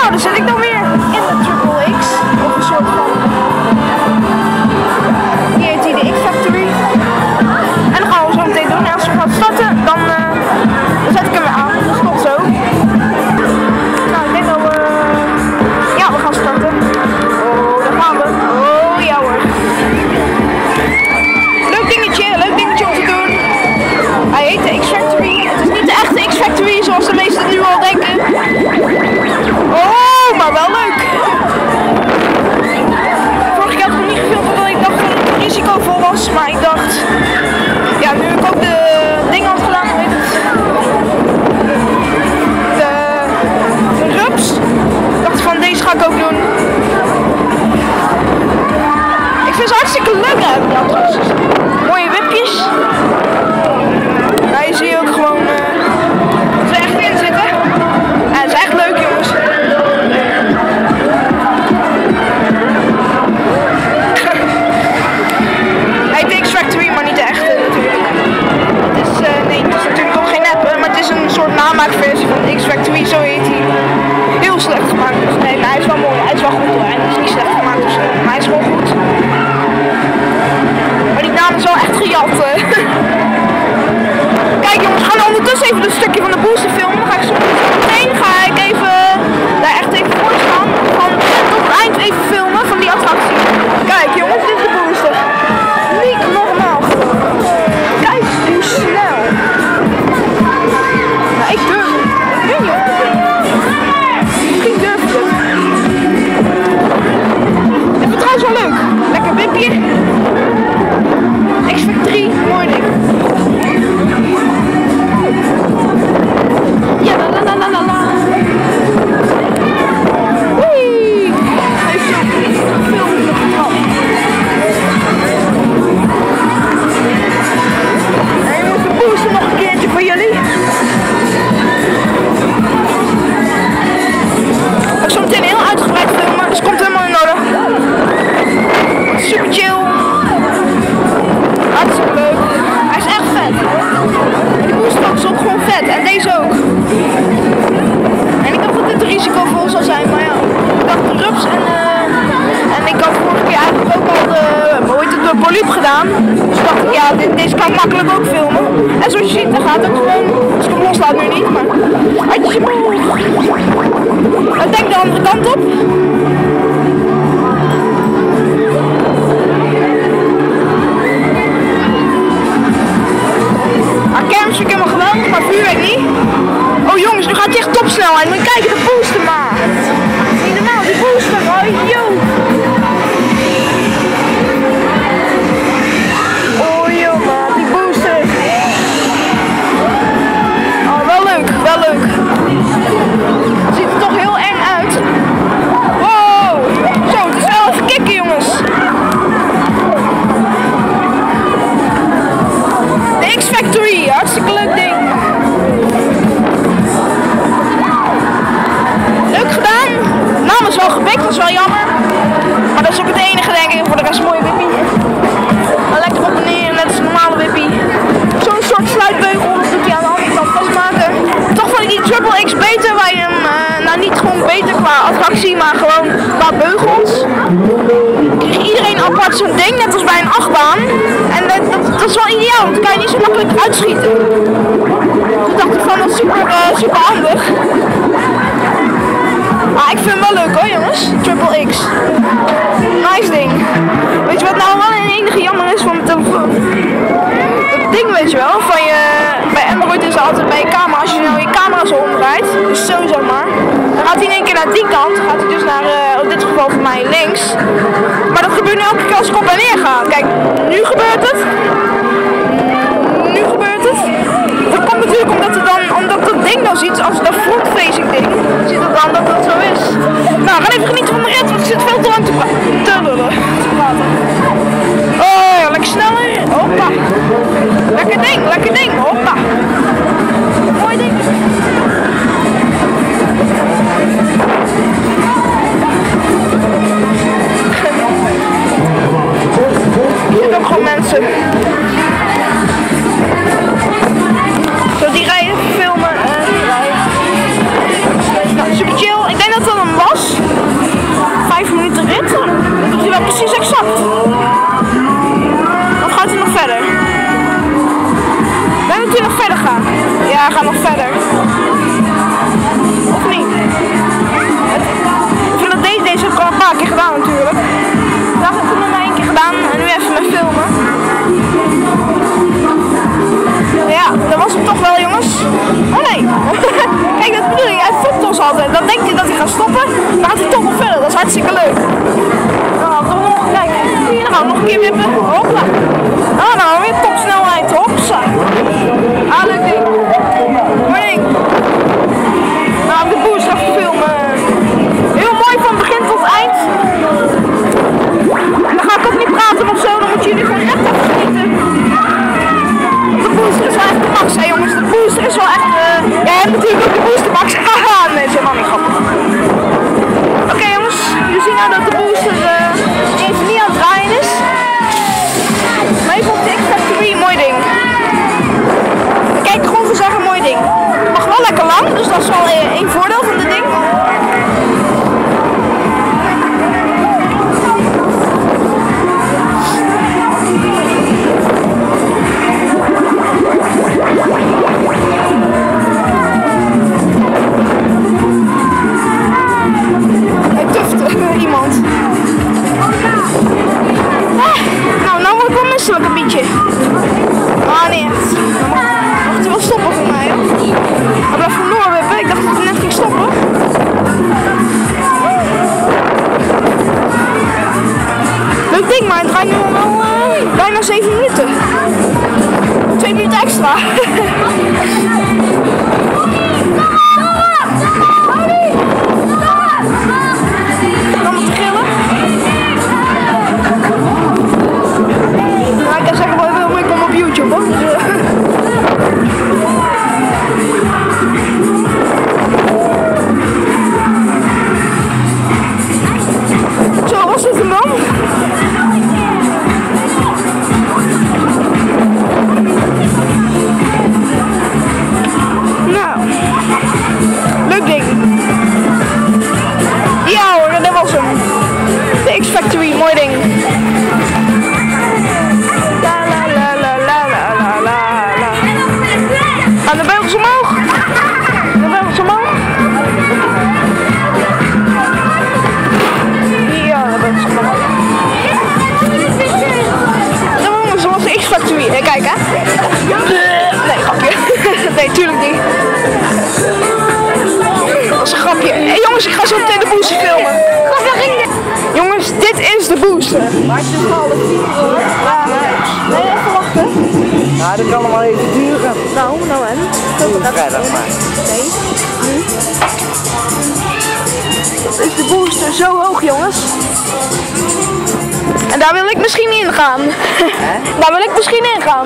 Nou, dan zit ik dan weer in de Triple X. Of een soort van... Hier heet die de X-Factory. En dan gaan we zo meteen doen. En als we gaan starten, dan zet ik hem weer aan. Dus tot zo. Nou, ik denk dat we... Ja, we gaan starten. Oh, daar gaan we. Oh, ja hoor. Leuk dingetje om te doen. Hij heet de X-Factory. Het is niet de echte X-Factory zoals de meesten nu al denken. Oh, maar wel leuk. Vorige keer had ik nog niet gefilmd omdat ik dacht dat het risicovol was. Maar ik dacht, ja, nu heb ik ook de dingen had gedaan, weet het. De rups. Ik dacht van deze ga ik ook doen. Ik vind ze hartstikke leuk uit, die attracties. Mooie wipjes. Nou, hier zie je ook gewoon dat we echt in zitten. En het is echt leuk, jongens. Hij heet X-Factory, maar niet de echte natuurlijk. Het is, nee, het is natuurlijk ook geen app, maar het is een soort namaakversie van X-Factory, zo heet hij. Heel slecht gemaakt, dus nee, maar hij is wel mooi, hij is wel goed hoor. Hij is niet slecht gemaakt of zo, maar hij is gewoon goed. Maar die naam is wel echt gejat. Kijk jongens, we gaan ondertussen even een stukje van de booster filmen. Dan ga ik zo meteen even daar echt even voor staan. Van begin tot het eind even filmen van die attractie. Kijk jongens, dit is de booster. Niet normaal gewoon. Kijk hoe snel. Nou, ik durf het. Ik weet niet of ik het misschien durf ik het. Ik vind het trouwens wel leuk. Lekker wipje. X-Factory, mooi ding. Ja, la. Wee! Hij is zo veel getrapt. En jongens, de booster nog een keertje voor jullie. Ik zal meteen heel uitgebreid filmen, dus komt helemaal in orde. Super chill. Hartstikke leuk. Hij is echt vet. En die booster is ook gewoon vet. En deze ook. En ik dacht dat dit risicovol zou zijn, maar ja. Ik dacht de rups en ik had vorige keer eigenlijk ook al de polyp gedaan. Dus dacht ik, ja, deze kan ik makkelijk ook filmen. En zoals je ziet, dan gaat het gewoon. Dus ik hem loslaat nu niet, maar hartjes omhoog. Ik denk de andere kant op. Kermis vind ik helemaal geweldig, maar vuurwerk niet. Oh jongens, nu gaat hij echt topsnelheid. Moet je kijken, de booster maakt. Niet normaal, die booster. Oh yo. Oh yo, man, die booster. Oh, wel leuk, wel leuk. Ziet er toch heel eng uit. Wow. Zo, het is wel even kicken, jongens. De X-Factory, hartstikke leuk ding. Leuk gedaan. De naam is wel gepikt, dat is wel jammer. Maar dat is ook het enige denk ik. Voor de rest mooie wippie. Maar lekker op en neer, net als een normale wippie. Zo'n soort sluitbeugel, dat doet hij aan de andere kant vastmaken. Toch vond ik die Triple X beter, waar je hem, nou niet gewoon beter qua attractie, maar gewoon qua beugels. Kreeg iedereen apart zo'n ding, net als bij een achtbaan. En dat is wel ideaal, want dan kan je niet zo makkelijk uitschieten. Toen dacht ik van, dat is super handig. Maar ik vind hem wel leuk hoor jongens, Triple X. Nice ding. Weet je wat nou wel een enige jammer is van mijn telefoon? Dat ding weet je wel, van je, bij Android is het altijd bij je camera, als je nou je camera zo omdraait, dus zo zeg maar. Dan gaat hij in één keer naar die kant, gaat hij dus naar, in dit geval voor mij links. Maar dat gebeurt nu elke keer als ik op en neer ga. Kijk, nu gebeurt het. Nu gebeurt het. Dat komt natuurlijk omdat dat ding dan ziet, als dat front-facing ding, ziet het dan dat dat zo is. Nou, we gaan even genieten van de rit, want ik zit veel te lang te praten. Oh ja, lekker sneller. Hoppa. Lekker ding. Hoppa. Mooi ding. Hier zitten ook gewoon mensen. Zo, die rijden filmen. hij gaat nog verder. Of niet? Ik vind dat deze ook al een paar keer gedaan natuurlijk. Dat heb ik toen nog maar 1 keer gedaan en nu even met filmen. Ja, dat was hem toch wel, jongens. Oh nee. Kijk, dat bedoel ik. Hij fopt ons altijd. Dan denkt hij dat hij gaat stoppen, maar gaat hij toch nog verder. Dat is hartstikke leuk. Nou, toch nog. Kijk, hier gaan we nog een keer wippen. Hopla. Ah, nou weer topsnelheid. Hopsa. Ah, leuk ding. Mooi ding. Nou, de boost gaat filmen. Heel mooi van begin tot eind. En dan ga ik ook niet praten of zo. Dan moeten jullie gewoon echt even genieten. De booster is wel echt de max, hè jongens. De booster is wel echt... Ja, je hebt natuurlijk ook de booster max. Haha, nee, dat is helemaal niet grappig. Oké, jongens, jullie zien nou dat de booster even niet aan het draaien is. Maar even op de X-Factory, mooi ding. Kijk, gewoon voor zeggen, mooi ding. Het mag wel lekker lang, dus dat is wel één voordeel van dit ding. Iemand. Nou word ik wel misselijk een beetje. Ah nee, echt. Dan mag hij wel stoppen voor mij. Hij blijft van doorwippen. Ik dacht dat hij net ging stoppen. Leuk ding, maar het draait nu al wel bijna 7 minuten. 2 minuten extra. Zo, was dit hem dan? Nou, leuk ding. Ja hoor, dat was hem. De X-Factory, mooi ding. En de beugels omhoog. De beugels omhoog. Ja, de beugels omhoog. Dat was zoals de X-Factory. Nee, kijk hè. Nee, grapje. Nee, tuurlijk niet. Dat is een grapje. Hey, jongens, ik ga zo meteen de booster filmen. Jongens, dit is de booster. Maar het is al nee, even wachten. Nou, dat kan nog wel even duren. Nou en? Vrijdag maar. Nee, nu. Is de booster zo hoog, jongens? En daar wil ik misschien in gaan. Daar wil ik misschien in gaan.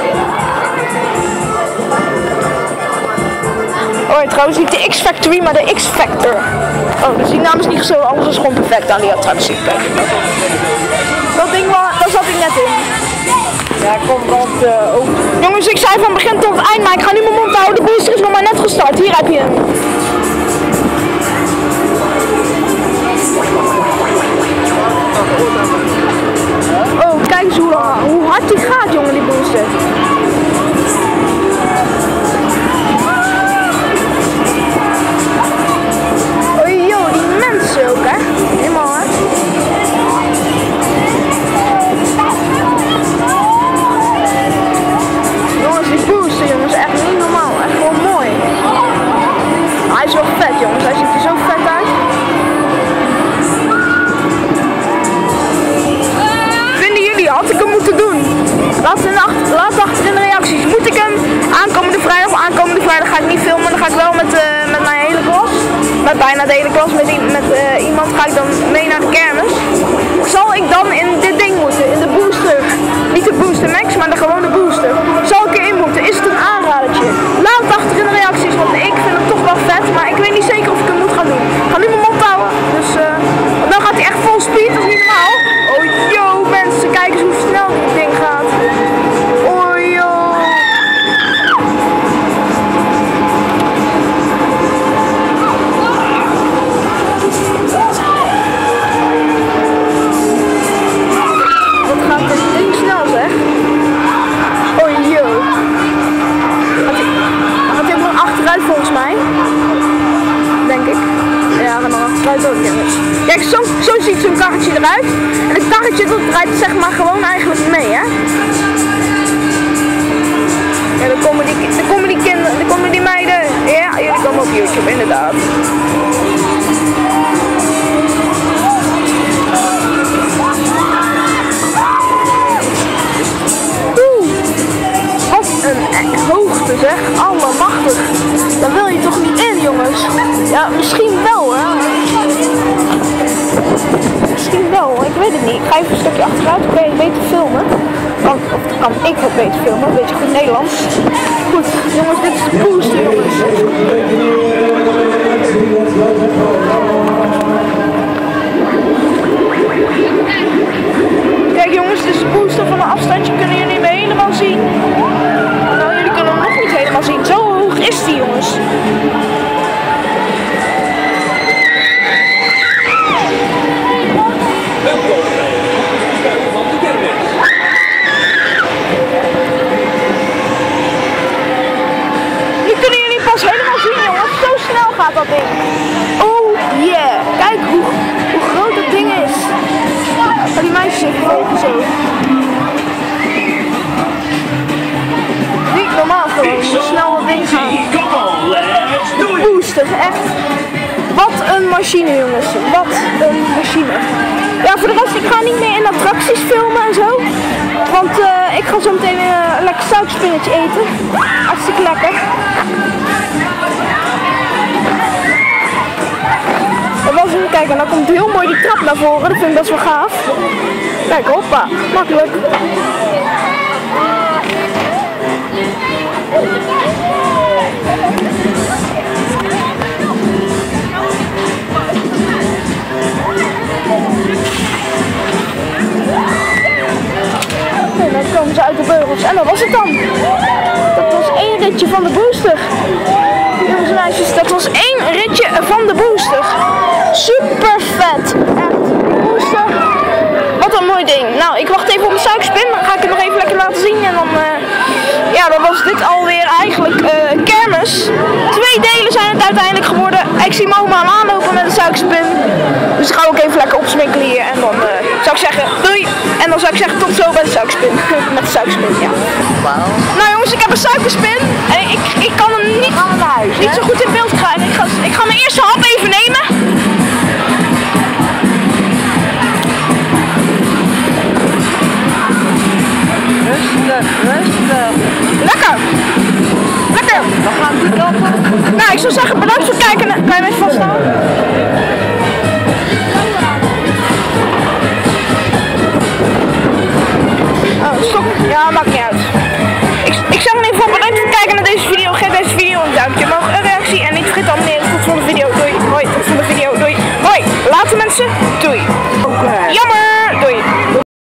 Oh, trouwens niet de X-Factory, maar de X-Factor. Oh, dus die naam is niet zo, alles is gewoon perfect aan die attractie. Kijk. Dat ding, daar zat ik net in. Ja, komt want ook. Jongens, ik zei van begin tot eind, maar ik ga nu mijn mond houden. De booster is nog maar net gestart. Hier heb je hem. Oh, kijk eens hoe hard die gaat, jongen, die booster. Oh joh, die mensen ook, hè. Helemaal, hè. Jongens, die booster, jongens, echt niet normaal. Echt gewoon mooi. Hij is wel vet, jongens. Hij ziet er zo vet uit. Vinden jullie, had ik hem moeten doen? Laat achter in de reacties. Moet ik hem aankomende vrijdag ga ik niet filmen. Dan ga ik wel met mijn hele klas. Met bijna de hele klas. Met iemand ga ik dan mee naar de kermis. Zal ik dan in dit ding moeten? In de booster. Niet de booster max, maar de gewone booster. Zal ik erin moeten? Is het een aanradertje? Laat het achter in de reacties. Want ik vind hem toch wel vet. Maar ik weet niet zeker of ik hem moet gaan doen. Ik ga nu mijn mond houden. Dus dan gaat hij echt vol speed. Dat is niet normaal. Oh yo mensen. Kijk eens hoe snel dit ding gaat. Oh yo. Wat gaat dit ding snel zeg. Oh dan achteruit ook, jongens. Kijk, zo ziet zo'n karretje eruit. En het karretje dat draait zeg maar gewoon eigenlijk mee, hè. Ja, dan komen die kinderen, dan komen die meiden. Ja, jullie komen op YouTube, inderdaad. Een hoogte zeg, allemachtig. Daar wil je toch niet in, jongens? Ja, misschien wel, hè? Misschien wel, ik weet het niet. Ik ga even een stukje achteruit, dan kan je het beter filmen. Of kan ik het beter filmen, een beetje goed Nederlands. Goed, jongens, dit is de booster, jongens. Kijk jongens, dit is de booster van een afstandje, kunnen jullie hem helemaal zien. Nou, jullie kunnen hem nog niet helemaal zien. Zo hoog is die, jongens. Nu kunnen jullie pas helemaal zien, jongens. Zo snel gaat dat ding. Oh yeah. Kijk hoe groot dat ding is. Ga die meisjes even volgen zo. Niet normaal gewoon, hoe snel dat ding gaat. Booster, echt. Wat een machine, jongens. Wat een machine. Ja, voor de rest, ik ga niet meer in attracties filmen en zo. Want ik ga zo meteen een lekker suikerspinnetje eten. Hartstikke lekker. Kijk, en dan komt heel mooi die trap naar voren. Dat vind ik best wel gaaf. Kijk, hoppa. Makkelijk. En dan komen ze uit de beugels. En dat was het dan. Dat was één ritje van de booster. Jongens en meisjes, dat was één ritje van de booster. Super vet. Echt. Booster. Wat een mooi ding. Nou, ik wacht even op mijn suikerspin. Dan ga ik het nog even lekker laten zien. En dan, ja, dan was dit alweer eigenlijk kermis. 2 delen zijn het uiteindelijk geworden. Ik zie Moma aan aanlopen met een suikerspin. Dus ik ga ook even lekker opsmikkelen hier. En dan zou ik zeggen, doei. En dan zou ik zeggen, tot zo bij de suikerspin. Met de suikerspin, ja. Wauw. Nou jongens, ik heb een suikerspin. En ik kan hem niet zo goed in beeld krijgen. Ik ga mijn eerste hap even nemen. Rustig. Lekker! Lekker! We gaan die kant op. Nou, ik zou zeggen bedankt voor het kijken. Kan je me even vasthouden?